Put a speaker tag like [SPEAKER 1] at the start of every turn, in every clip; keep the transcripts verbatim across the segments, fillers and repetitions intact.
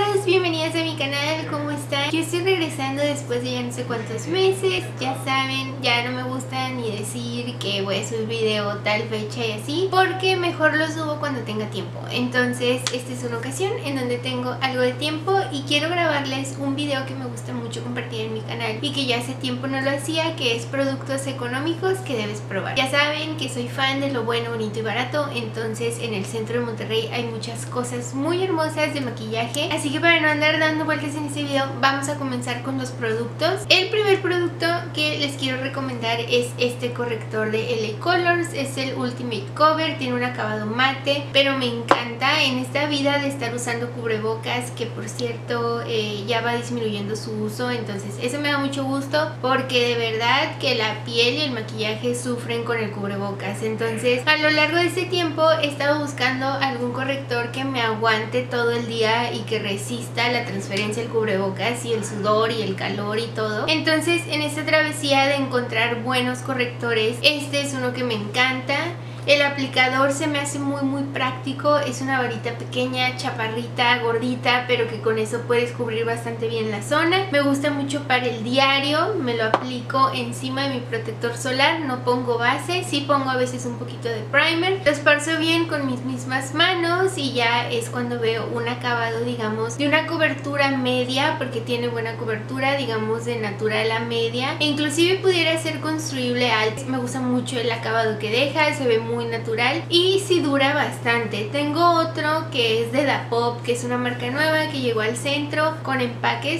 [SPEAKER 1] chicas, bienvenidas a mi canal, ¿cómo están? Yo estoy regresando después de ya no sé cuántos meses. Ya saben, ya no me gusta ni decir que voy a subir video tal fecha y así, porque mejor lo subo cuando tenga tiempo. Entonces esta es una ocasión en donde tengo algo de tiempo y quiero grabarles un video que me gusta mucho compartir en mi canal y que ya hace tiempo no lo hacía, que es productos económicos que debes probar. Ya saben que soy fan de lo bueno, bonito y barato, entonces en el centro de Monterrey hay muchas cosas muy hermosas de maquillaje, así que para no andar dando vueltas en este video vamos a comenzar con los productos. El primer producto que les quiero recomendar es este corrector de L A Colors, es el Ultimate Cover, tiene un acabado mate, pero me encanta en esta vida de estar usando cubrebocas, que por cierto eh, ya va disminuyendo su uso, entonces eso me da mucho gusto porque de verdad que la piel y el maquillaje sufren con el cubrebocas. Entonces a lo largo de este tiempo he estado buscando algún corrector que me aguante todo el día y que resista la transferencia del cubrebocas y el sudor y el calor y todo. Entonces en esta travesía de encontrar buenos correctores, este es uno que me encanta. El aplicador se me hace muy muy práctico, es una varita pequeña, chaparrita, gordita, pero que con eso puedes cubrir bastante bien la zona. Me gusta mucho para el diario, me lo aplico encima de mi protector solar, no pongo base, sí pongo a veces un poquito de primer. Lo esparzo bien con mis mismas manos y ya es cuando veo un acabado, digamos, de una cobertura media, porque tiene buena cobertura, digamos de natural a media. E inclusive pudiera ser construible alto. Me gusta mucho el acabado que deja, se ve muy muy natural y sí dura bastante. Tengo otro que es de Dapop, que es una marca nueva que llegó al centro con empaques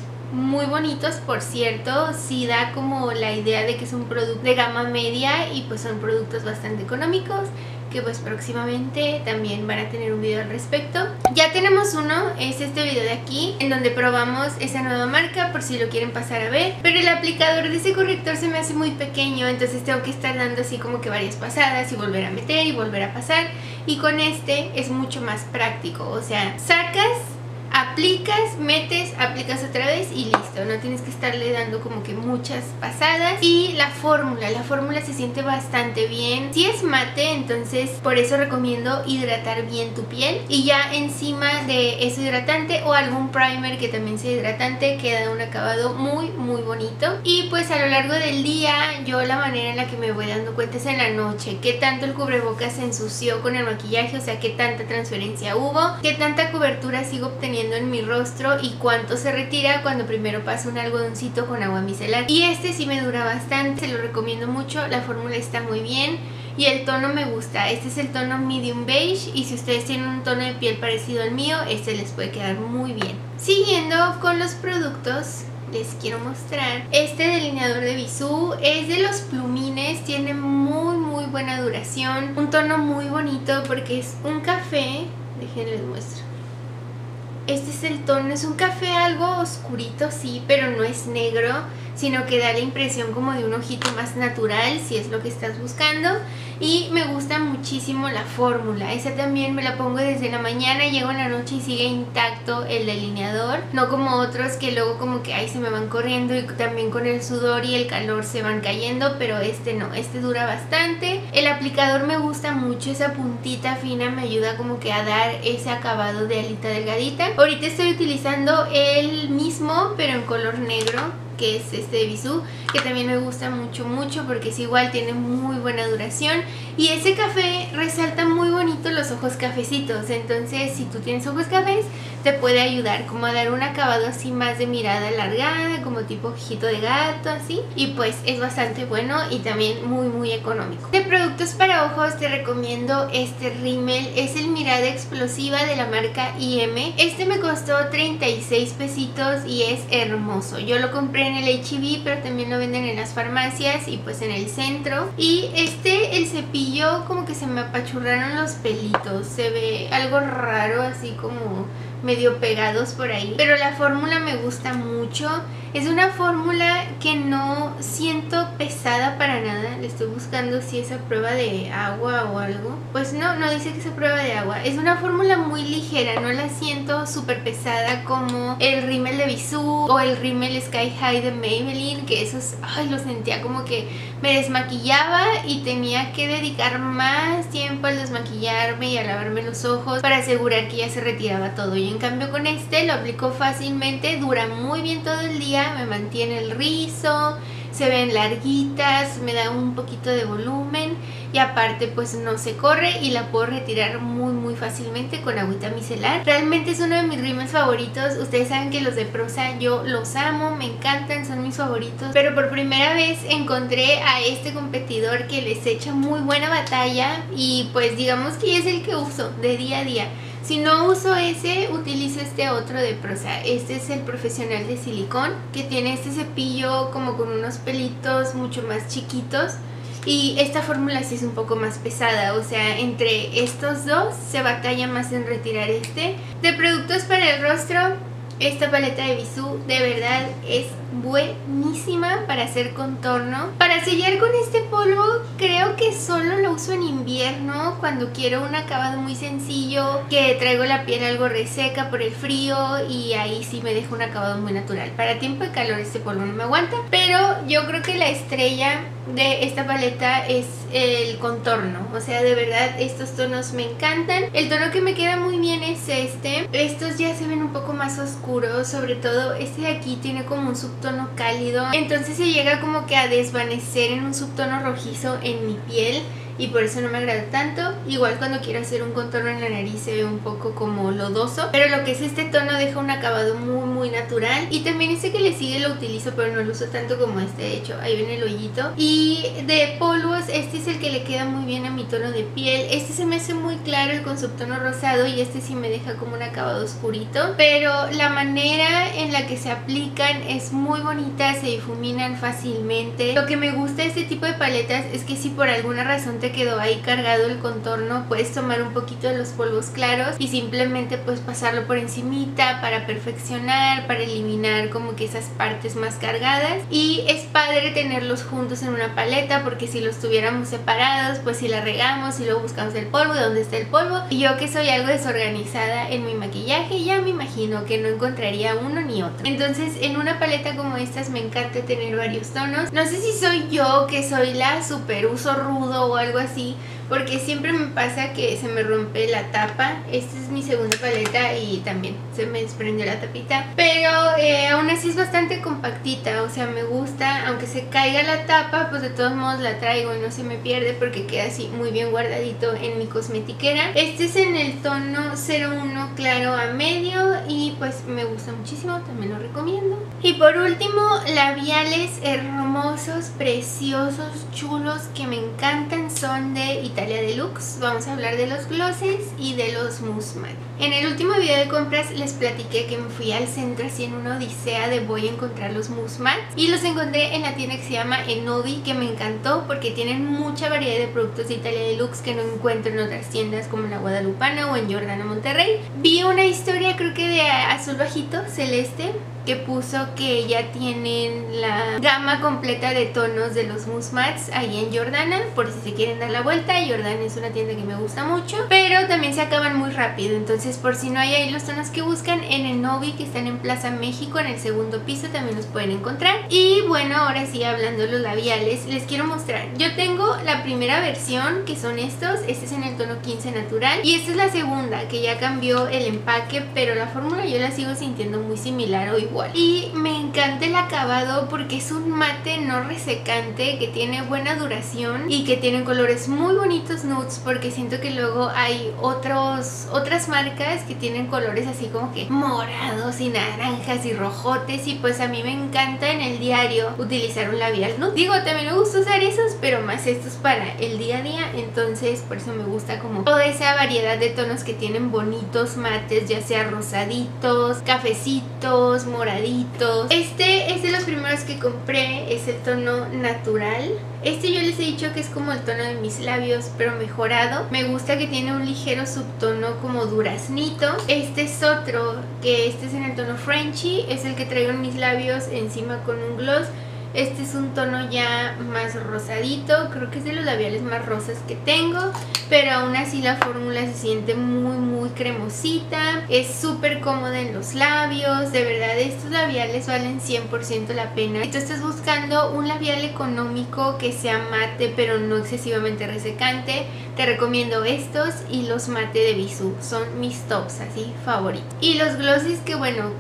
[SPEAKER 1] muy bonitos, por cierto. Sí da como la idea de que es un producto de gama media y pues son productos bastante económicos, que pues próximamente también van a tener un video al respecto. Ya tenemos uno, es este video de aquí, en donde probamos esa nueva marca por si lo quieren pasar a ver, pero el aplicador de ese corrector se me hace muy pequeño, entonces tengo que estar dando así como que varias pasadas y volver a meter y volver a pasar, y con este es mucho más práctico, o sea, sacas, aplicas, metes, aplicas otra vez y listo, no tienes que estarle dando como que muchas pasadas. Y la fórmula, la fórmula se siente bastante bien, si es mate, entonces por eso recomiendo hidratar bien tu piel y ya encima de eso hidratante o algún primer que también sea hidratante queda un acabado muy muy bonito. Y pues a lo largo del día yo la manera en la que me voy dando cuenta es en la noche, qué tanto el cubrebocas se ensució con el maquillaje, o sea qué tanta transferencia hubo, qué tanta cobertura sigo obteniendo en mi rostro y cuánto se retira cuando primero paso un algodoncito con agua micelar. Y este sí me dura bastante, se lo recomiendo mucho, la fórmula está muy bien y el tono me gusta. Este es el tono medium beige y si ustedes tienen un tono de piel parecido al mío, este les puede quedar muy bien. Siguiendo con los productos, les quiero mostrar este delineador de Bisú, es de los plumines, tiene muy muy buena duración, un tono muy bonito porque es un café, déjenles muestro. Este es el tono, es un café algo oscurito, sí, pero no es negro, sino que da la impresión como de un ojito más natural, si es lo que estás buscando. Y me gusta muchísimo la fórmula, esa también me la pongo desde la mañana, llego en la noche y sigue intacto el delineador, no como otros que luego como que ahí se me van corriendo y también con el sudor y el calor se van cayendo, pero este no, este dura bastante. El aplicador me gusta mucho, esa puntita fina me ayuda como que a dar ese acabado de alita delgadita. Ahorita estoy utilizando el mismo pero en color negro, que es este de Bisú, que también me gusta mucho mucho porque es igual, tiene muy buena duración y ese café resalta muy bonito los ojos cafecitos, entonces si tú tienes ojos cafés te puede ayudar como a dar un acabado así más de mirada alargada, como tipo ojito de gato así, y pues es bastante bueno y también muy muy económico. De productos para ojos te recomiendo este rímel, es el Mirada Explosiva de la marca I M. Este me costó treinta y seis pesitos y es hermoso, yo lo compré en el H E B, pero también lo venden en las farmacias y pues en el centro. Y este, el cepillo como que se me apachurraron los pelitos, se ve algo raro, así como medio pegados por ahí, pero la fórmula me gusta mucho. Es una fórmula que no siento pesada para nada. Le estoy buscando si es a prueba de agua o algo. Pues no, no dice que es a prueba de agua. Es una fórmula muy ligera, no la siento súper pesada como el rímel de Bisú o el rímel Sky High High de Maybelline, que esos, ay, lo sentía como que me desmaquillaba y tenía que dedicar más tiempo al desmaquillarme y a lavarme los ojos para asegurar que ya se retiraba todo. Y en cambio con este lo aplico fácilmente, dura muy bien todo el día, me mantiene el rizo, se ven larguitas, me da un poquito de volumen y aparte pues no se corre y la puedo retirar muy muy fácilmente con agüita micelar. Realmente es uno de mis rímels favoritos. Ustedes saben que los de Prosa yo los amo, me encantan, son mis favoritos, pero por primera vez encontré a este competidor que les echa muy buena batalla y pues digamos que es el que uso de día a día. Si no uso ese, utilizo este otro de Prosa. Este es el profesional de silicón, que tiene este cepillo como con unos pelitos mucho más chiquitos. Y esta fórmula sí es un poco más pesada, o sea, entre estos dos se batalla más en retirar este. De productos para el rostro, esta paleta de Bisú de verdad es buenísima para hacer contorno. Para sellar con este polvo creo que solo lo uso en invierno, cuando quiero un acabado muy sencillo, que traigo la piel algo reseca por el frío y ahí sí me deja un acabado muy natural. Para tiempo de calor este polvo no me aguanta, pero yo creo que la estrella de esta paleta es el contorno, o sea, de verdad estos tonos me encantan. El tono que me queda muy bien es este. Estos ya se ven un poco más oscuros, sobre todo este de aquí tiene como un subtono cálido, entonces se llega como que a desvanecer en un subtono rojizo en mi piel y por eso no me agrada tanto. Igual cuando quiero hacer un contorno en la nariz se ve un poco como lodoso, pero lo que es este tono deja un acabado muy muy natural. Y también este que le sigue lo utilizo, pero no lo uso tanto como este, de hecho ahí viene el hoyito. Y de polvos, este es el que le queda muy bien a mi tono de piel. Este se me hace muy claro, el con subtono rosado, y este sí me deja como un acabado oscurito, pero la manera en la que se aplican es muy bonita, se difuminan fácilmente. Lo que me gusta de este tipo de paletas es que si por alguna razón te quedó ahí cargado el contorno, puedes tomar un poquito de los polvos claros y simplemente pues pasarlo por encimita para perfeccionar, para eliminar como que esas partes más cargadas. Y es padre tenerlos juntos en una paleta, porque si los tuviéramos separados, pues si la regamos y luego buscamos el polvo, ¿dónde está el polvo? Y yo que soy algo desorganizada en mi maquillaje, ya me imagino que no encontraría uno ni otro. Entonces en una paleta como estas me encanta tener varios tonos. No sé si soy yo que soy la super uso rudo o algo así, porque siempre me pasa que se me rompe la tapa. Esta es mi segunda paleta y también se me desprendió la tapita, pero eh, aún así es bastante compactita, o sea, me gusta, aunque se caiga la tapa, pues de todos modos la traigo y no se me pierde porque queda así muy bien guardadito en mi cosmetiquera. Este es en el tono cero uno claro a medio y pues me gusta muchísimo, también lo recomiendo. Y por último, labiales hermosos, preciosos, chulos, que me encantan, son de Italia Deluxe. Vamos a hablar de los glosses y de los mousse matte. En el último video de compras les platiqué que me fui al centro así en una odisea de voy a encontrar los mousse matte, y los encontré en la tienda que se llama Enovi, que me encantó porque tienen mucha variedad de productos de Italia Deluxe que no encuentro en otras tiendas como en la Guadalupana o en Jordana Monterrey. Vi una historia, creo que de azul bajito celeste, que puso que ya tienen la gama completa de tonos de los mousse mattes ahí en Jordana, por si se quieren dar la vuelta. Jordana es una tienda que me gusta mucho, pero también se acaban muy rápido, entonces por si no hay ahí los tonos que buscan, en Enovi, que están en Plaza México en el segundo piso, también los pueden encontrar. Y bueno, ahora sí, hablando de los labiales, les quiero mostrar. Yo tengo la primera versión, que son estos. Este es en el tono quince natural, y esta es la segunda, que ya cambió el empaque, pero la fórmula yo la sigo sintiendo muy similar o igual. Y me encanta el acabado porque es un mate no resecante, que tiene buena duración y que tienen colores muy bonitos nudes, porque siento que luego hay otros otras marcas que tienen colores así como que morados y naranjas y rojotes, y pues a mí me encanta en el diario utilizar un labial nude. Digo, también me gusta usar esos, pero más estos para el día a día, entonces por eso me gusta como toda esa variedad de tonos que tienen bonitos mates, ya sea rosaditos, cafecitos, moraditos. Este es de los primeros que compré, es el tono natural. Este yo les he dicho que es como el tono de mis labios, pero mejorado. Me gusta que tiene un ligero subtono como duraznito. Este es otro, que este es en el tono Frenchy, es el que traigo en mis labios encima con un gloss. Este es un tono ya más rosadito, creo que es de los labiales más rosas que tengo, pero aún así la fórmula se siente muy muy cremosita, es súper cómoda en los labios, de verdad estos labiales valen cien por ciento la pena. Si tú estás buscando un labial económico que sea mate pero no excesivamente resecante, te recomiendo estos y los mate de Bisú, son mis tops así favoritos. Y los glosses que bueno,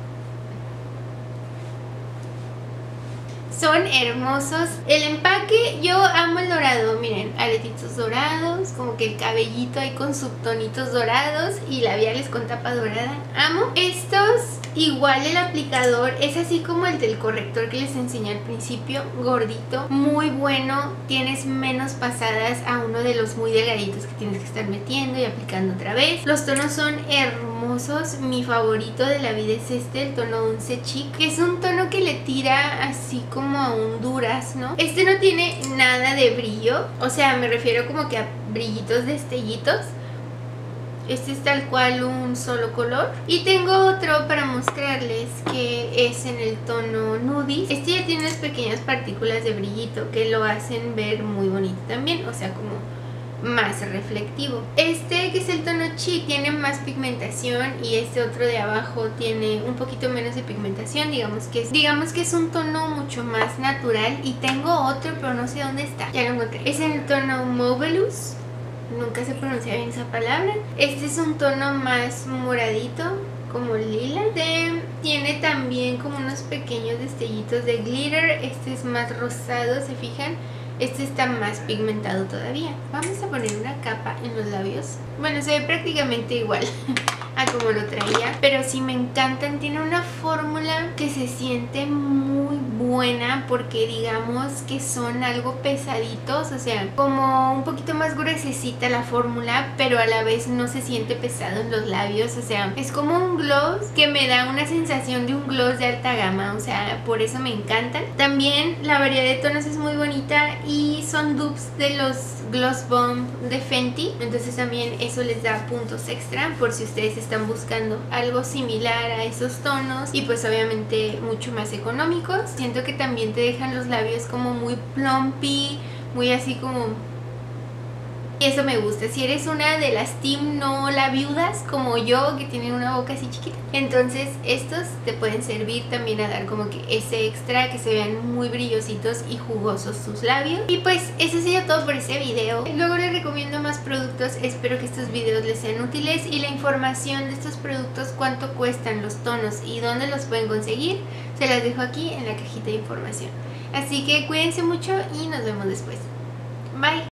[SPEAKER 1] son hermosos. El empaque, yo amo el dorado. Miren, aretitos dorados, como que el cabellito ahí con subtonitos dorados y labiales con tapa dorada. Amo. Estos, igual el aplicador es así como el del corrector que les enseñé al principio, gordito, muy bueno. Tienes menos pasadas a uno de los muy delgaditos que tienes que estar metiendo y aplicando otra vez. Los tonos son hermosos. Mi favorito de la vida es este, el tono once Chic, que es un tono que le tira así como a un durazno. Este no tiene nada de brillo, o sea, me refiero como que a brillitos, destellitos. Este es tal cual un solo color. Y tengo otro para mostrarles que es en el tono Nudis. Este ya tiene unas pequeñas partículas de brillito que lo hacen ver muy bonito también, o sea, como más reflectivo. Este, que es el tono Chic, tiene más pigmentación y este otro de abajo tiene un poquito menos de pigmentación. Digamos que es, digamos que es un tono mucho más natural. Y tengo otro, pero no sé dónde está. Ya lo encontré. Es en el tono Movelus. Nunca se pronuncia bien esa palabra. Este es un tono más moradito, como lila. Este tiene también como unos pequeños destellitos de glitter. Este es más rosado, ¿se fijan? Este está más pigmentado todavía. Vamos a poner una capa en los labios. Bueno, se ve prácticamente igual a como lo traía, pero sí me encantan. Tiene una fórmula que se siente muy buena porque digamos que son algo pesaditos, o sea, como un poquito más gruesecita la fórmula, pero a la vez no se siente pesado en los labios. O sea, es como un gloss que me da una sensación de un gloss de alta gama, o sea, por eso me encantan. También la variedad de tonos es muy bonita y son dupes de los Gloss Bomb de Fenty, entonces también eso les da puntos extra por si ustedes están buscando algo similar a esos tonos y pues obviamente mucho más económicos. Siento que también te dejan los labios como muy plumpy, muy así como... Y eso me gusta. Si eres una de las team no labiudas como yo, que tienen una boca así chiquita, entonces estos te pueden servir también a dar como que ese extra, que se vean muy brillositos y jugosos tus labios. Y pues eso sería todo por este video. Luego les recomiendo más productos. Espero que estos videos les sean útiles y la información de estos productos, cuánto cuestan los tonos y dónde los pueden conseguir, se las dejo aquí en la cajita de información. Así que cuídense mucho y nos vemos después. Bye.